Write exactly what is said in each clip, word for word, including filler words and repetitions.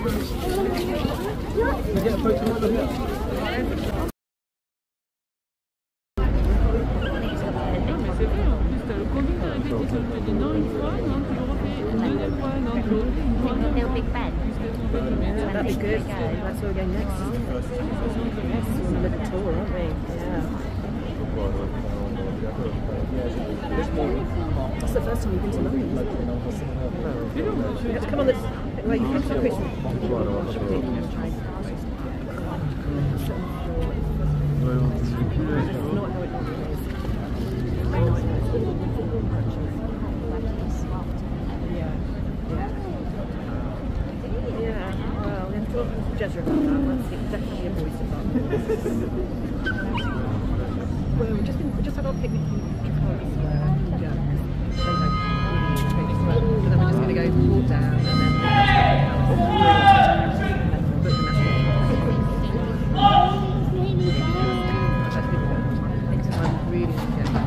That'd be good. That's where we're going next. On a little tour, aren't we? Yeah. That's the first time you've been to London, isn't it? You have to come on this. Well, you come to Christmas. Judge about that. That's definitely a voice about Well, we just been, we just had our picnic in Trafalgar Square. Yeah, because they don't really but then we're just going to go walk down and then I'm really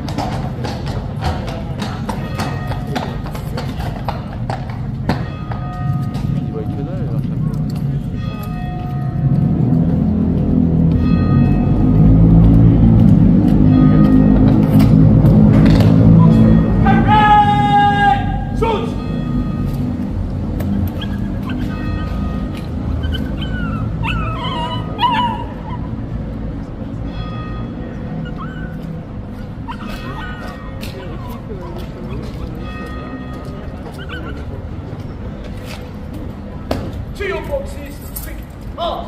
To your boxes, quick, up!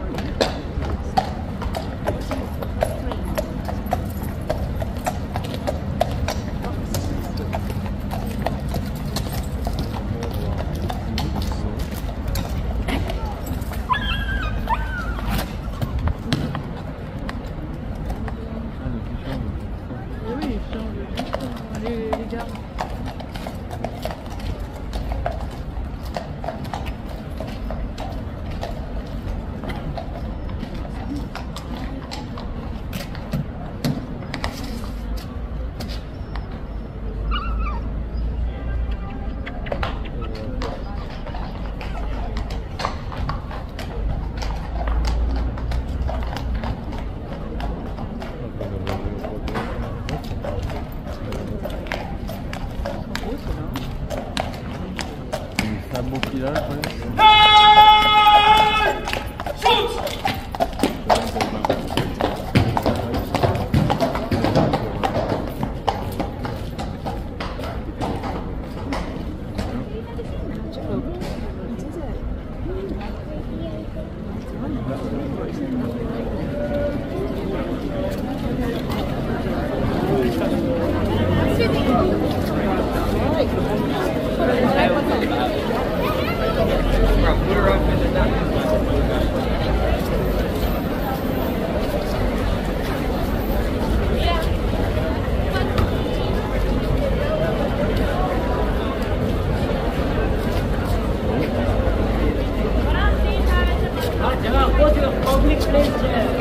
Un beau filage, ouais. Hey! Shoot! Go to the public place.